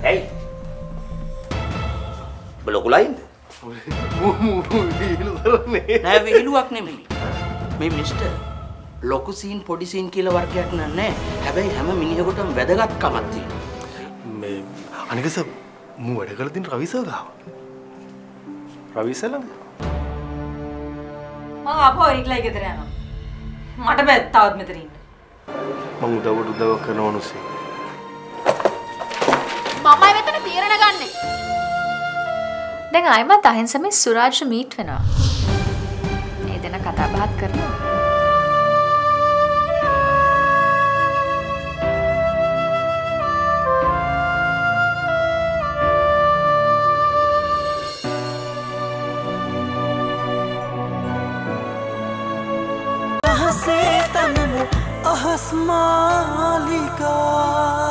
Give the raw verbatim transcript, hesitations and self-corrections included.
ඇයි? ඔබ ලොකු ලයින්ද? නෑ විහිළුවක් නෙමෙයි. මේ මිස්ටර් ලොකු සීන් පොඩි සීන් කියලා වර්ගයක් නෑ. හැබැයි හැම මිනිහෙකුටම වැදගත්කමක් තියෙනවා. මේ අනික සර් මම වැඩ කරලා තියෙන රවි සර් ගාව. රවි සර් ළඟ මම ආපහු ඒකලයි ගෙදර යනවා. මට බෑ තවත් මෙතන ඉන්න. මම උදව්වට උදව් කරන මිනිස්සෙක්. මමයි මෙතන තීරණ ගන්නෙ. දැන් ආයිමත් අහිංසමේ සුරාජ් මීට් වෙනවා. ඒ දෙන කතා බහත් කරනවා. अहस मालिका